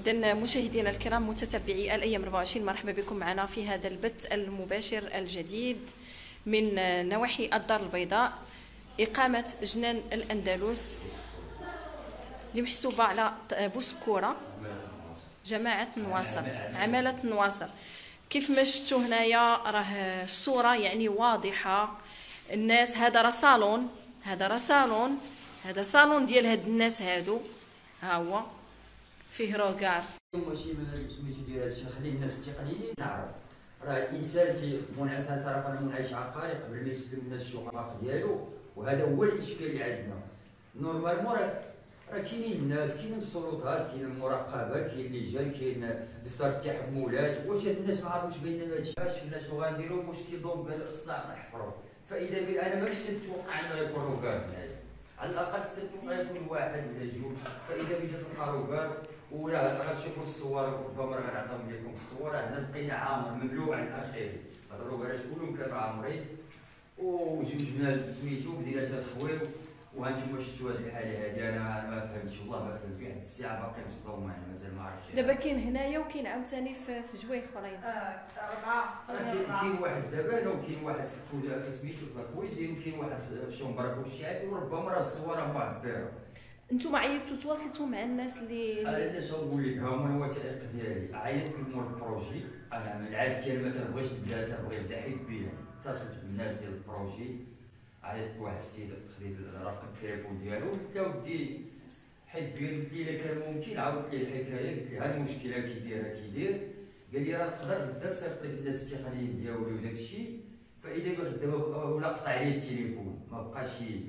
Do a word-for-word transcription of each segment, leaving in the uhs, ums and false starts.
إذن مشاهدينا الكرام متتبعي الأيام أربعة وعشرين، مرحبا بكم معنا في هذا البث المباشر الجديد من نواحي الدار البيضاء. إقامة جنان الأندلس اللي محسوبة على بوسكورة جماعة نواصر، عمالة نواصر. كيف ما شفتوا هنايا راه الصورة يعني واضحة. الناس هذا راه صالون، هذا راه صالون، هذا صالون ديال هاد الناس هادو، ها هو فيه روكار. ماشي من سميتو ديال هادشي، خلي الناس التقنيين تعرف راه الانسان تي منعش تعرف انا منعش عقاري قبل ما يسلم الناس الشقق ديالو، وهذا هو الاشكال اللي عندنا. نورمالمون راه راه كاينين الناس، كاينين السلطات، كاين المراقبه، كاين اللجان، كاين دفتر التحملات. واش هاد الناس ما عرفوش بيننا هادشي؟ واش الناس غنديروا مشكل دونك خصنا نحفروا. فاذا انا ماكش نتوقع انه يكون روكار هنايا، على الاقل تتوقع يكون واحد ولا جوج. فاذا بغيتي تلقى روكار ولا غتشوفوا الصور، ربما راه غنعطيهم لكم الصور. هنا لقينا عامر مملوء عن اخره، هاد الروكارات كلهم كانوا عامرين وجوج بنات سميتو بدينا تنخويو. وهانتوما شفتوا هذه الحاله هذه، انا ما فهمتش والله ما فهمت. في واحد الساعه باقي مصدوم، يعني مازال ما عرفتش. دابا كاين هنايا وكاين عاوتاني في في جويه اخرين. اه اربعه كاين واحد دابا وكاين واحد في الكودا في سميتو في لاكويزين، وكاين واحد في شومبرا بوشيعبي، وربما راه الصور معبره. انتم عيطتوا تواصلتوا مع الناس اللي انا علاش نقول لك، ها هو الوثائق ديالي. عيطت لمول البروجي، انا من العاد ديال ما تنبغيش نبدا، تنبغي نبدا حيت بيه. اتصلت بالناس ديال البروجي، عيطت لواحد السيد، خديت رقم التليفون ديالو، قلت له ودي حيت بيه. قلت لي الا كان ممكن عاودت لي الحكايه، قلت له ها المشكله كي دايره كي داير. قال لي راه تقدر تبدا تصيفط لك الناس التقنيين ديالو وداك الشيء. فاذا ما خدام ولا قطع عليه التليفون ما بقاش.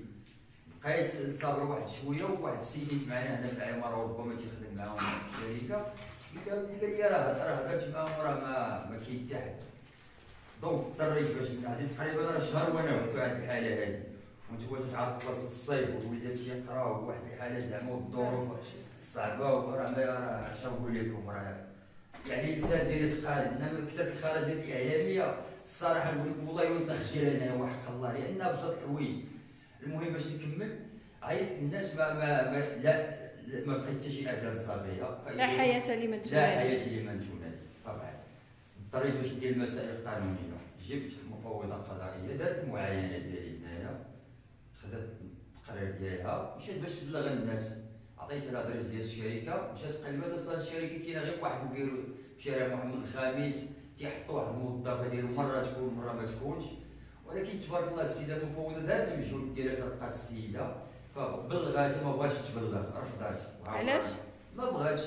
بقيت صابر واحد شويه، وواحد السيد معنا هنا في العماره وربما تيخدم معاهم في الشركه، قال لي راه راه هدرت معاهم راه ما ما كيتحد. دونك اضطريت باش هذه تقريبا راه شهر وانا في هذه الحاله هذه. وانتم تعرفوا فصل الصيف والوليدات تيقراو واحد الحاله زعما والظروف الصعبه، وراه ما راه اش نقول لكم. راه يعني الانسان داير يتقارب. انما كثرت الخرجات الاعلاميه الصراحه نقول لكم والله وليت نخجل انا وحق الله، لان بسط الحوايج. المهم باش نكمل، عيطت الناس ما ما, ما لا ما لقيت حتى شي اعداد صابيه. لا حياه لمن تنادي، لا حياه لمن تنادي. طبعا اضطريت باش ندير المسائل القانونيه. جبت مفوضه قضائيه، دارت المعاينه ديالي هنايا، خدات التقرير ديالها، مشيت باش تبلغ الناس. عطيتها الادريس ديال الشركه، مشات قلبات اصلا الشركه كاينه غير واحد البيرو في شارع محمد الخامس، تيحطوا واحد الموظفه ديالو مره تكون مره ما تكونش. ولكن تبارك الله السيده المفوضه دارت المجهود ديالها، تلقات السيده فبلغات، ما بغاتش تبلغ، رفضات. علاش؟ ما بغاتش.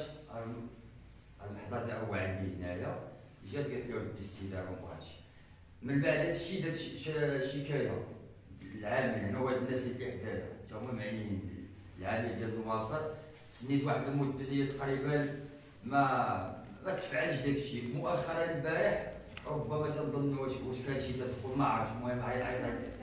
المحضر ديالها هو عندي هنايا، جات قالت له ودي السيده ما بغاتش. من بعد هذا الشيء درت شكايه العامل هنا، وهاد الناس اللي حدايا حتى هما معنيين. العامل ديال النواصر تسنيت واحد المده هي تقريبا ما ما تفعلش داك الشيء. مؤخرا البارح ربما تنظن واش واش كان شي تدخل ما عرفت. المهم عيط عيط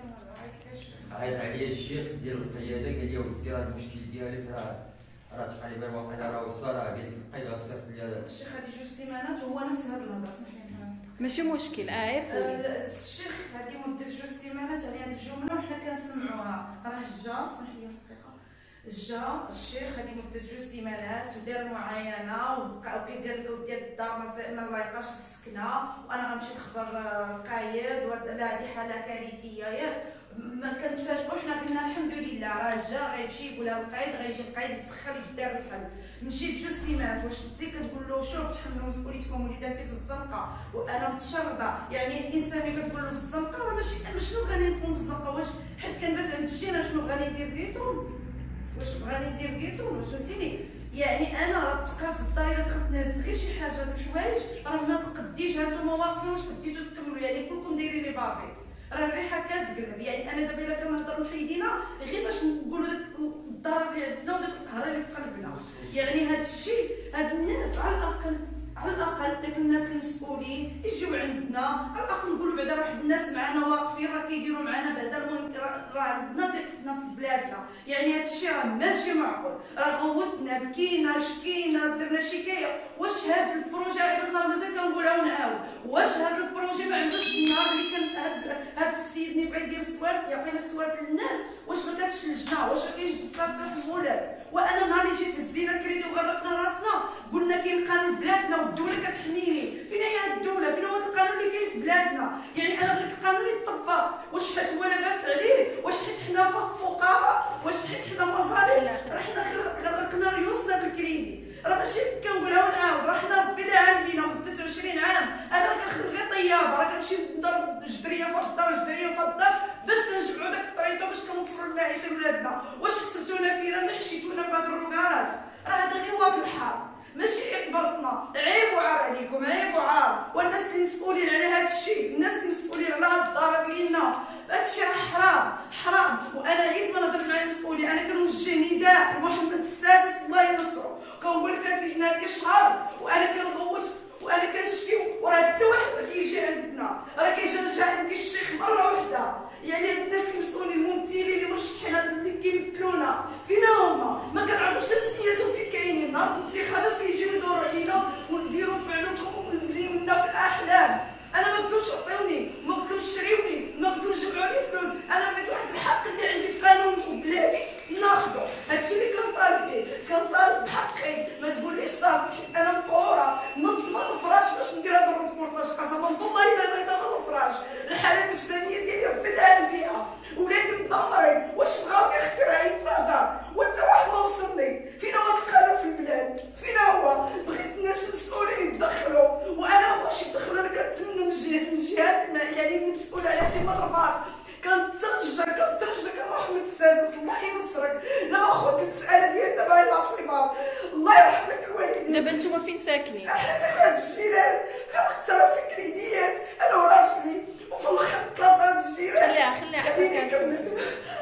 عيط عليا الشيخ ديال القياده، قال لي ودي راه المشكل ديالك راه راه تقريبا واقيلا راه وصل. راه قال لك لقيت غتصيفط لي الشيخ هذه جوج سيمانات وهو نفس هذا الهضره. سمح لي ماشي مشكل. اه عرفوا الشيخ هذه مده جوج سيمانات على هذه الجمله وحنا كنسمعوها. راه جا، سمح لي دقيقه، جا الشيخ هذه مده جوج سيمانات ودار معاينه وكيقال لك ودي الدار ما لايقاش السكنه، وانا غنمشي نخبر القايد. لا هذه حاله كارثيه ياك. ما كنتفاجئوا حنا قلنا الحمد لله راه جا غيمشي يقولها القايد، غيجي القايد يدخل يدار الحل. مشيت جوج سيمانات، واش انت كتقول له شوف تحملوا مسؤوليتكم وليداتي في الزنقه وانا متشرده؟ يعني الانسان ملي كتقول له في الزنقه راه ماشي شنو غادي نكون في الزنقه؟ واش حيت كنبات عند الجيران شنو غادي ندير بيتهم؟ واش غادي ندير بيتهم؟ فهمتيني؟ يعني انا راه تقات الدار الا دخلت نهز غير شي حاجه د الحوايج راه ما تقديش. هانتوما واقفين واش قديتو تكملوا؟ يعني كلكم دايرين لي بافي، راه الريحه كتقلب. يعني انا دابا الا كنهضر محيدينا غير باش نقولوا داك الضرر اللي عندنا وداك القهر اللي في قلبنا. يعني هذا الشيء، هاد الناس على الاقل على الاقل داك الناس المسؤولين يجيو عندنا، على الاقل نقولوا بعدا واحد الناس معنا واقفين راه كيديروا معنا بعدا. المهم راه عندنا ثقتنا في بلادنا. يعني هذا الشيء راه ماشي معقول. راه غوتنا بكينا شكينا درنا شكايه. واش هذا البروجي عباد الله مازال كنقولها ونعاود، واش هذا البروجي ما عندوش النهار اللي كان هذا السيد اللي بغى يدير السوارت يعطينا السوارت للناس؟ واش ما كانتش لجنه؟ واش ما كاينش دفتر تحملات؟ وانا نهار اللي جيت هزينا كريدي وغرقنا راسنا قلنا كاين سولني. احنا سكنات الجيران خلقت راسي كريديات انا وراجلي وفي الاخر ثلاثه الجيران. خليها خليها خليني نكمل.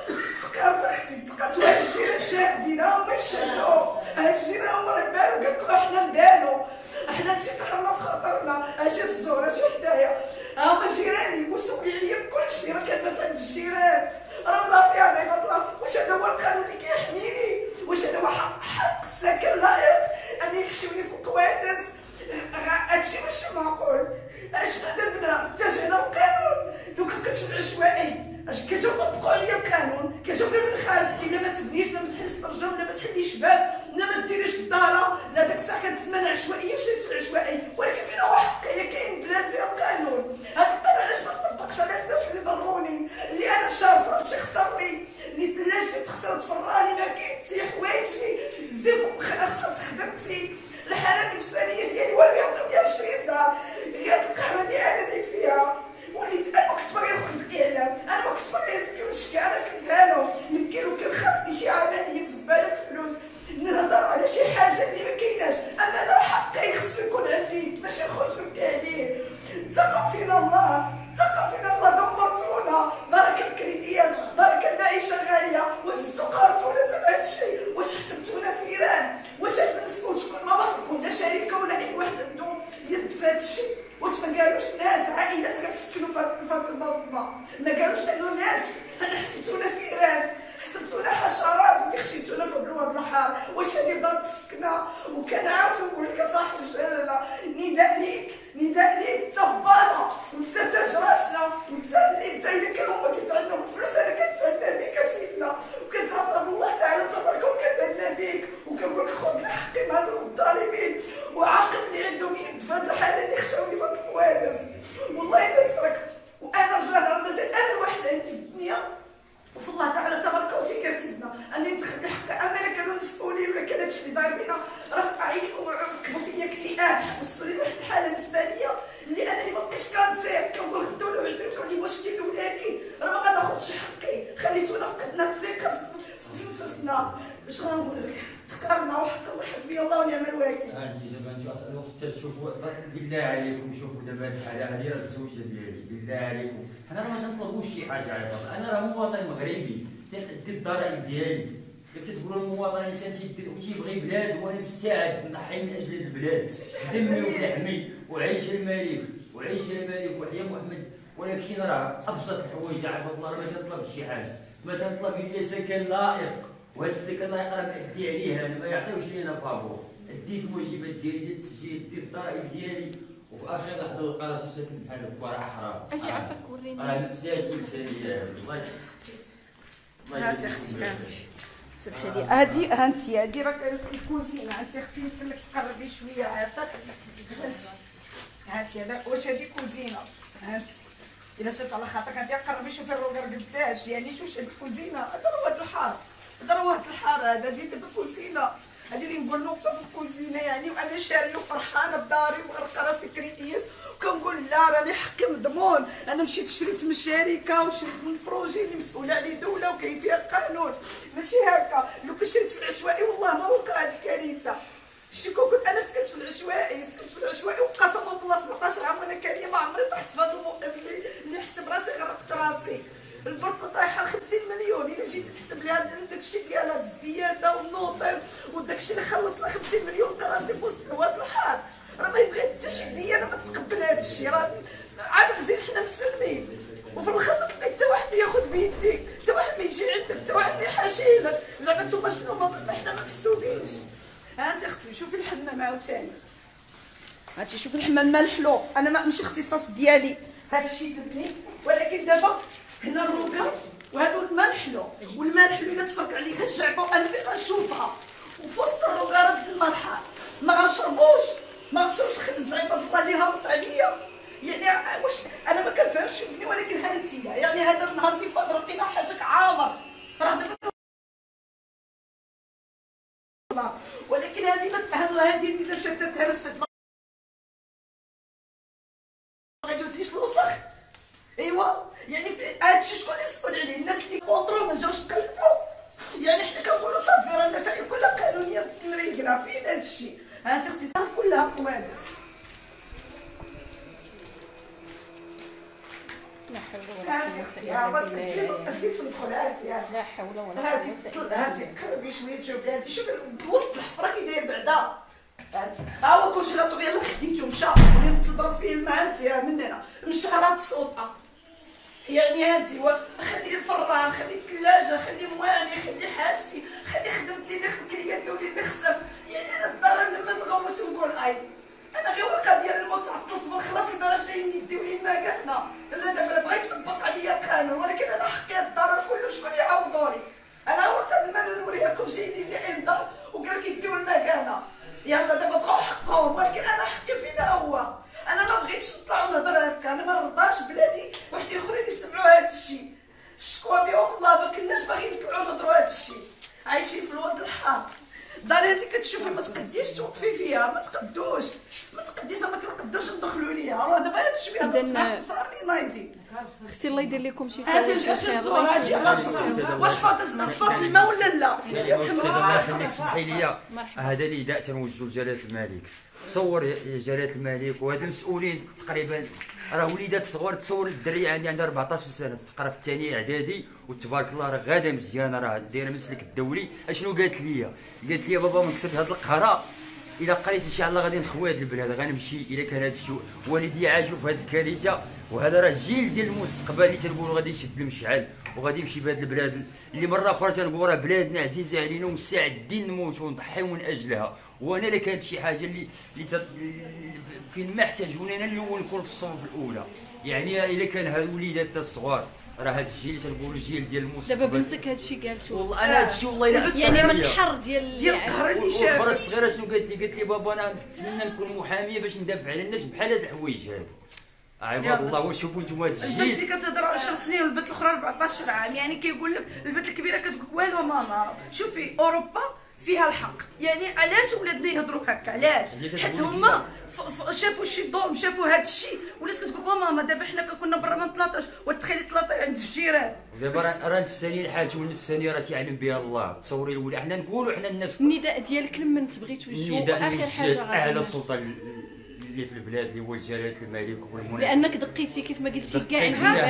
تقارت اختي تقارت هاد الجيران شاهدينا وما يشهدوا. هاد الجيران هما راه بانوا قال لكم احنا نبانوا احنا نمشي تحرنا في خاطرنا. اجي الزهره اجي حدايا هما جيراني وسولي عليا بكلشي. راه كانت عند الجيران راه بلاطي هذا عباد الله. واش هذا هو القانون اللي كيحميني؟ واش هذا هو حق حق الساكن اللائق ان يخشوني في الكوادس؟ هادشي ماشي معقول. اشنو درنا؟ اتجهنا للقانون. لو كان كنت في العشوائي اش كيجيو يطبقوا عليا القانون كيجيو قالوا لي خالفتي لا ما تبنيش لا ما تحلش السرجه ولا ما تحليش باب لا ما ديريش الداره لا. داك الساعه كانت تسمى العشوائيه وشريت في العشوائي. ولكن فين هو حقي؟ كاين بلاد فيها القانون. هاد القانون علاش ما طبقش على الناس اللي ضروني اللي انا شارف راسي خسرني اللي بلاش خسرت فراني ما كاين حتى حوايجي زيد خسرت خدمتي الحاله النفسانيه ديالي ولو يعطيوني عشرين دار. غير القهوه اللي انا اللي فيها وليت انا ما كنتش باغي نخرج بالاعلام. انا ما كنتش باغي نبكي ونشكي. انا كنت هانو نبكي وكان خاصني شي عمليه مزباله فلوس نهضر على شي حاجه اللي ما كايناش. انا انا حقي خصو يكون عندي ماشي نخرج نبكي عليه. ثقوا فينا الله ثقوا فينا الله. دمرتونا بركه الكريديات بركه المعيشه غاليه وزدتو قارتونا تما هادشي. واش حسبتونا فيران؟ واش هاد المسؤول شكون ما بغا لا شركه ولا اي واحد عنده يد في هادشي؟ واش ما قالوش ناس عائلات غيسكنوا في هاد المنظمه؟ ما قالوش انه ناس حسبتونا فيران حسبتونا حشرات اللي خشيتونا في بلواد الحار؟ واش هادي دار السكنه؟ وكنعاود نقول لك صاحب الجلاله نداء ليك نداء ليك تبانا وانت تاج راسنا وانت اللي انت الا كانوا هما كيتعنوا بالفلوس انا كنتعنى بك سيدنا وكنتهضر بالله تعالى تبارك وكنتعنى بك وكنقول لك خذ حقي من هاد الظالمين وعاقبني عندهم يد في هاد الحاله اللي خشاوني في الكوادس. والله نسرك وانا رجل راه مازال انا الواحد عندي في الدنيا وفي الله تعالى تبارك وفيك يا سيدنا اني نتخلي حقي. اما الا كانوا مسؤولين ولا كان هادشي اللي داير بينا راه عيطوا وركبوا فيا اكتئاب وصلوا لي واحد الحاله نفسانيه اللي انا اللي ما بقيتش كنطيق. كنقول غدا ولا بعدا كنقول لي واش دير لولادي راه ما غناخذش حقي. خليتونا فقدنا الثقه في نفسنا. باش غنقول لك تقارنا وحق الله حسبي الله ونعم الوكيل. انت دابا انت الوقت تشوفوا بالله عليكم شوفوا دابا الحاله هذه راه الزوجه ديالي بالله عليكم حنا راه ما تنطلبوش شي حاجه عيب. انا راه مواطن مغربي تنأدي الضرائب ديالي. تتقولوا المواطن الانسان تيبغي بلاد وانا مستعد نضحي من اجل البلاد دمي ولحمي وعيش الملك وعيش الملك وحيا محمد. ولكن راه ابسط الحوايج عباد الله راه ما تنطلبش شي حاجه. ما تنطلب الا سكن لائق وهذا السكن لائق راه مأدي عليه انا ما يعطيوش لينا فابور. اديت الواجبات ديالي ديال التسجيل ديال الضرائب ديالي وفي اخر لحظه لقى راسي ساكن بحال هكا راه حرام. اجي عافاك وريني راه مأساة انسانيه والله. هاتي اختي هاتي سمحي لي هادي هانتي هادي راه الكوزينه. هانتي اختي يمكن لك تقربي شويه عافاك. هانتي هانتي هذا واش هادي كوزينه؟ هانتي الا سالت على خاطرك هانتي قربي شوفي الروغر قداش يعني شوف هادي كوزينه. هذا رواد الحار هذا رواد الحار هذا هادي دابا كوزينه. هادي اللي نقول نقطه في الكوزينه يعني وانا شاريه وفرحانه بداري ومغرقه راسي كريديات وكنقول لا راني حقي مضمون. انا مشيت شريت من شركه وشريت من بروجي اللي مسؤوله عليه دوله وكاين فيها قانون ماشي هكا. لو كنت شريت في العشوائي والله ما وقع هاد الكارثه. شكون كنت انا سكنت في العشوائي سكنت في العشوائي وقسما بالله سبعطاش عام وانا كانيه ما عمري طحت في هذا الموقف اللي اللي حسب راسي غرقت راسي. البركه طايحه خمسين مليون. الا جيتي تحسب لي هذا داكشي ديال هاد الزياده والنوطير وداكشي اللي خلصنا خمسين مليون لقى راسي في وسط الواد الحار. راه ما يبغي حتى شي ديا انا ما نتقبل هذا الشيء. راه عاد نزيد حنا مسلمين وفي الاخر ما تلقى حتى واحد ياخذ بيديك حتى واحد ما يجي عندك حتى واحد ما يحاشيلك. زعما نتوما شنو ما حنا ما محسودينش. ها انت اختي شوفي الحمام عاوتاني هاتي شوفي الحمام ما الحلو. انا ما ماشي اختصاص ديالي هذا الشيء دبني ولكن دابا هنا الروكا وهادو الماء الحلو والماء الحلو الا تفرق عليها الجعبه وانا فين غنشوفها وفي وسط الروكا في الماء الحار ما غنشربوش ما غنشربوش الخبز عباد الله اللي هابط عليا. يعني واش انا ما كنفهمش ابني ولكن ها انت يعني هذا النهار اللي فات لقينا حاجك عامر راه ولكن هذه هذه هذه اللي مشات تهرست ما غيدوزليش الوسخ. ايوا يعني هادشي شكون اللي مسؤول عليه؟ الناس اللي كونطرو ما جاوش قلبوا. يعني حنا كنقولوا صافي راه المسائل كلها قانونيه مريقله. فين هادشي؟ هانتي اختصار كلها قوادات. لا حول ولا قوة إلا بالله. لا حول ولا قوة إلا بالله. هاتي قربي شويه تشوفي هاتي شوفي وسط الحفره كي داير بعدا. هاتي ها هو كلشي لا طوغ يلاه خديتو مشى وليت تضرب فيه الماء هانتي من هنا مشى راه تصوطه. يعني هانتي خلي الفران خلي الثلاجه خلي مواني خلي حاجتي خلي خدمتي اللي الكليه ديالي اللي خسف. يعني انا الدار لما نغوت ونقول اي انا غير ورقه ديال الموت عطلت بالخلاص البارح جايين يديو لي الماء كاع هنا. لا دابا بغيت يطبق عليا القانون ولكن انا حقي الضرر كله شكون يعوضوني. انا ورقه المال نوريها جايين لي انذار وقال لك يديو الماء كاع هنا. يلا دابا بغاو حقهم ولكن انا حقي فينا هو. انا ما بغيتش نطلع ونهضر هكا. انا ما نرضاش بلادي واحد اخرين يسمعوا هذا الشيء. الشكوى بهم الله ما كناش باغيين نطلعوا نهضروا هذا الشيء. عايشين في الواد الحار. الدار انت كتشوفي ما تقديش توقفي فيها ما تقدوش ما تقديش ما كنقدوش ندخلوا ليها. راه دابا هذا الشيء هذا صار لي نايضي. اختي الله يدير لكم شي هاتي جات الزهره اجي واش فاضل نفض الماء ولا لا؟ سيدي الله يخليك سمحي لي هذا نداء تنوجهو لجلاله الملك. تصور يا جلاله الملك وهاد المسؤولين تقريبا راه وليدات صغار. تصور الدريه عندي عندها أربعطاش سنه تقرا في الثانيه اعدادي وتبارك الله راه غاده مزيانه راه دايره مسلك الدولي. اشنو قالت لي؟ قالت لي بابا من كثر هاد القهره الا قريت ان شاء الله غادي نخوي هاد البلاد غنمشي الا كان هاد الشيء. والدي عاشوا في هاد الكارثه وهذا راه الجيل ديال المستقبل اللي تنقولوا غادي يشد المشعل وغادي يمشي بهاد البلاد اللي مره اخرى تنقول راه بلادنا عزيزه علينا ومستعدين نموتوا ونضحيو من اجلها. وانا الا كانت شي حاجه اللي اللي فين ما احتاجوني انا الاول نكون في الصف الاولى. يعني الا كان هاد وليداتنا الصغار راه هاد الجيل تنقولوا الجيل ديال المستقبل. دابا بنتك هاد الشيء قالته والله انا هاد الشيء والله الا يعني من الحر ديال ديال القهر اللي شافت. والاخرى الصغيره شنو قالت لي؟ قالت لي بابا انا نتمنى نكون محاميه باش ندافع على الناس بحال هاد الحوايج هادو. عباد الله وشوفوا نتوما هاد البنت الجيل اللي كتهضر عشر سنين والبنت الاخرى أربعطاش عام. يعني كيقول لك البنت الكبيره كتقول لك والو ماما. شوفي اوروبا فيها الحق. يعني علاش ولادنا يهضروا هكا؟ علاش؟ حيت هما شافوا شي ظلم شافوا هذا الشيء ولات كتقول ماما دابا حنا كنا برا ما نطلاطاش وتخيلي طلاطي عند الجيران. دابا راه نفسانيه الحاجه والنفسانيه راه تيعلم بها الله. تصوري الولاد حنا نقولوا حنا الناس. النداء ديالك لمن تبغي توجهو اخر حاجه اعلى السلطه اللي في البلاد اللي هو جلاله الملك والمناسب. لانك دقيتي كيف ما قلتي كاع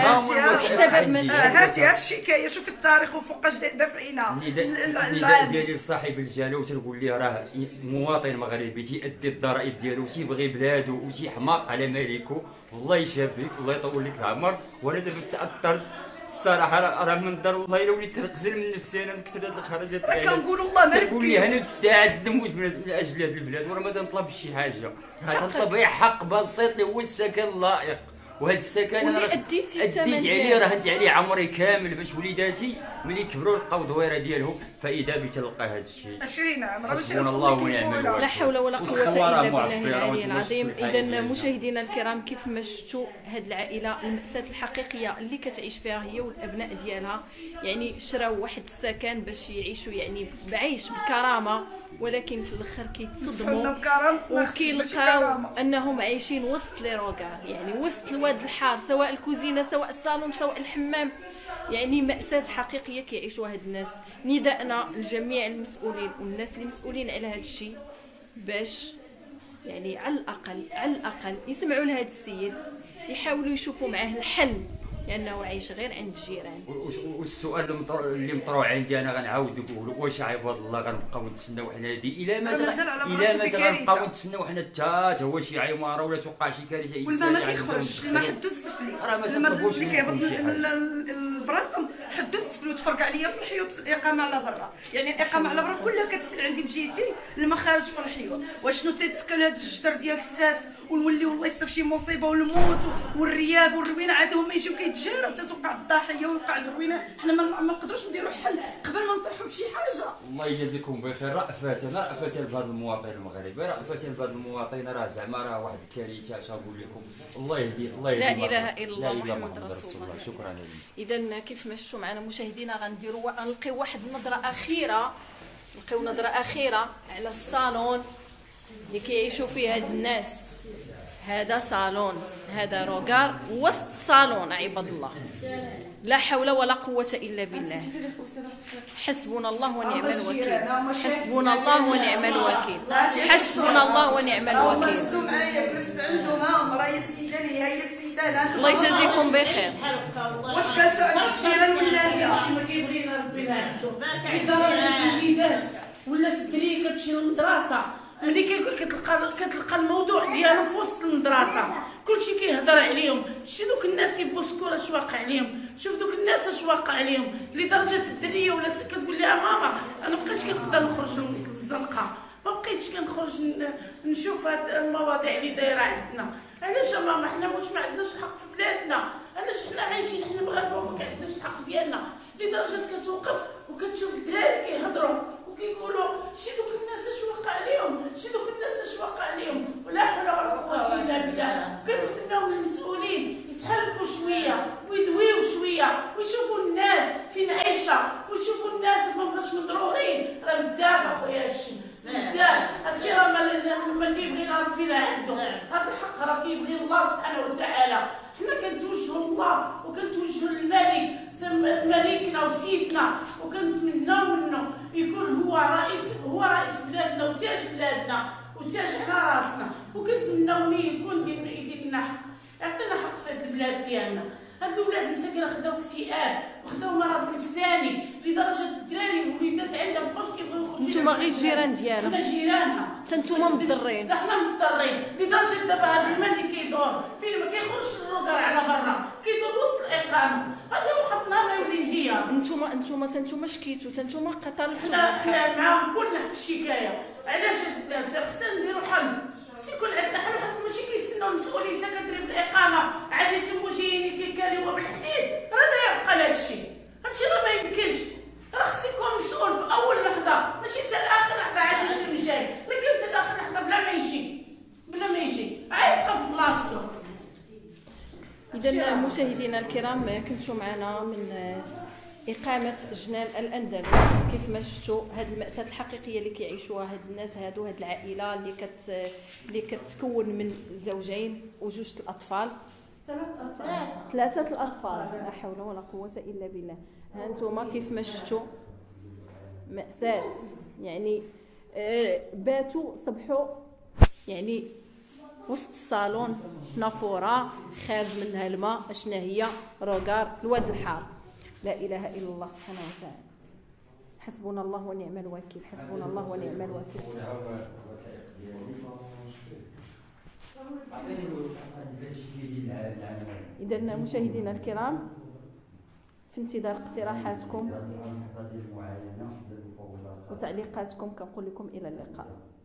حتى باب مساء. هاتي ها الشكايه شوف التاريخ وفوقاش دافعينا. النداء ديالي لصاحب الجلاله وتنقول ليه راه مواطن مغربي تيأدي الضرائب ديالو وتيبغي بلادو وتيحماق على ملكو. والله يشافيك الله يطول لك العمر. وانا دابا تاثرت الصراحه راه من الدار والله الا وليت تنقزل من نفسي انا من كثر هاد الخرجات. كنقولوا الله مالك تنقول لي انا بالساعه نموت من اجل هاد البلاد وراه ما تنطلبش شي حاجه. راه تنطلب غير حق بسيط اللي هو السكن اللائق. وهذا السكن انا راه اديت عليه رهنت عليه عمري كامل باش وليداتي ملي كبروا لقاو دويره ديالهم فاذا بتلقى هذا الشيء. عشرين عام راه حسبنا الله ونعم الوكيل. لا حول ولا قوه الا بالله العلي العظيم. اذا مشاهدينا الكرام كيف ما شفتوا هذه العائله المأساة الحقيقيه اللي كتعيش فيها هي والابناء ديالها. يعني شراو واحد السكن باش يعيشوا يعني بعيش بكرامه ولكن في الاخر كيتصدموا وكيلقاو انهم عايشين وسط لي روكار. يعني وسط الواد الحار سواء الكوزينه سواء الصالون سواء الحمام. يعني مأساة حقيقيه كيعيشوها هاد الناس. نداءنا لجميع المسؤولين والناس اللي مسؤولين على هذا الشيء باش يعني على الاقل على الاقل يسمعوا لهذا السيد يحاولوا يشوفوا معاه الحل لانه عايش غير عند الجيران. والسؤال اللي مطروح عندي انا غنعاود نقول واش عباد الله غنبقاو نتسناو حنا هادي الى متى الى متى غنبقاو نتسناو حنا حتى هو شي عماره ولا توقع شي كارثه والماء ما كيخرجش الماء حدو السفلي. راه ما تطلبوش اللي كيهبط من البراطم حدو السفلي وتفرق عليا في الحيوط في الاقامه على برا. يعني الاقامه على برا كلها كتسال عندي بجهتي الماء خارج في الحيوط. واشنو تيتسكن هذا الجدر ديال الساس ونوليو والله يصيب شي مصيبه والموت والرياب والروينه عاد هما يجيو كيتجاروا حتى توقع الضحيه ويوقع الروينه. حنا ما نقدروش نديروا حل قبل ما نطيحوا في شي حاجه. الله يجازيكم بخير. رأفات انا رأفات بهذا المواطن المغربي رأفات بهذا المواطن راه زعما راه واحد الكارثه اش نقول لكم. الله يهدي الله يهدي. لا اله الا الله محمد رسول الله. شكرا لكم. اذا كيف ما شفتوا معنا مشاهدينا غنديروا غنلقيو واحد النظره اخيره نلقيو نظره اخيره على الصالون اللي كيعيشوا فيه هاد الناس هذا صالون، هذا روغار وسط الصالون عباد الله. لا حول ولا قوة إلا بالله. حسبنا الله ونعم الوكيل، حسبنا الله ونعم الوكيل، حسبنا الله ونعم الوكيل. هزوا معايا جلست عندهم، ها راه هي السيده اللي هي السيده لا الله يجازيكم بخير. واش جالسه عند الجيران ولا لا؟ هادشي ما كيبغينا ربنا يعدو لدرجه الوليدات ولات الدريه كتمشي للمدرسه، ملي كتلقى كتلقى الموضوع ديالو في وسط المدرسه كلشي كيهضر عليهم. شتي دوك الناس يبغوا سكور اش واقع عليهم، شوف دوك الناس اش واقع عليهم، لدرجه الدريه ولات كتقول لها ماما انا مابقيتش كنقدر نخرج للزنقه، ما بقيتش كنخرج نشوف هاد المواضيع اللي دايره عندنا. علاش يا ماما حنا واش ما عندناش الحق في بلادنا؟ علاش حنا عايشين حنا مغاربه وما عندناش الحق ديالنا؟ لدرجه كتوقف وكتشوف الدراري كيهضروا وكيقولوا شي دوك الناس اش واقع عليهم، شي دوك الناس اش واقع عليهم، ولا حول ولا قوه الا بالله. كنتمناو من المسؤولين يتحركوا شويه ويدويو شويه ويشوفوا الناس فين عايشه ويشوفوا الناس مابقاش مضرورين. راه بزاف اخويا هادشي بزاف، هادشي راه ما كيبغينا ربنا عبدو. هاد الحق راه كيبغي الله سبحانه وتعالى. حنا كنتوجهوا لله وكنتوجهوا للملك ملكنا وسيدنا، وكنتمناو منه يكون هو رئيس هو رئيس بلادنا وتاج بلادنا وتاج على راسنا، وكنتمناو يكون يدير لنا حق، يعطينا حق في هاد البلاد ديالنا. هاد الولاد مساكين خداو اكتئاب وخداو مرض نفساني لدرجه الدراري والوليدات عندهم مابقاوش كيبغيو يخرجوا. نتوما غير الجيران ديالها، حنا جيرانها، حتى نتوما مضطرين، حتى حنا مضطرين لدرجه دابا هاد الماء اللي كيدور فين ما كيخرجش الروكار على برا كيدور وسط الاقامه. هذا واحد النهار غيولي ليا. نتوما نتوما حتى نتوما شكيتو، حتى نتوما قتلتو. حنا حنا معاهم كلنا في الشكايه. علاش خصنا نديرو حل، خص يكون عندنا حل. واحد ماشي كيتسناو المسؤولين حتى كدري بالاقامه عادي تمو جايين كيكاليوها بالحديد. راه لا يعقل هادشي، هادشي راه ما يمكنش. راه خص يكون مسؤول في اول لحظه، ماشي حتى اخر لحظه عادي يتم جاي، لكن حتى اخر لحظه بلا ما يجي بلا ما يجي عيبقى في بلاصتو. إذا مشاهدينا الكرام كنتوا معنا من إقامة جنان الأندلس. كيف ما شفتوا هذه المأساة الحقيقية اللي كيعيشوها هاد الناس هادو، هاد العائلة اللي كت اللي كتكون من زوجين وجوج الأطفال، ثلاثة الأطفال. لا حول ولا قوة إلا بالله. ها انتم كيف ما شفتوا مأساة، يعني آه باتوا صبحوا يعني وسط الصالون نافوره خارج منها الماء. اشنا هي روغار الواد الحار. لا اله الا الله سبحانه وتعالى. حسبنا الله ونعم الوكيل، حسبنا الله ونعم الوكيل. اذا مشاهدينا الكرام في انتظار اقتراحاتكم وتعليقاتكم، كنقول لكم الى اللقاء.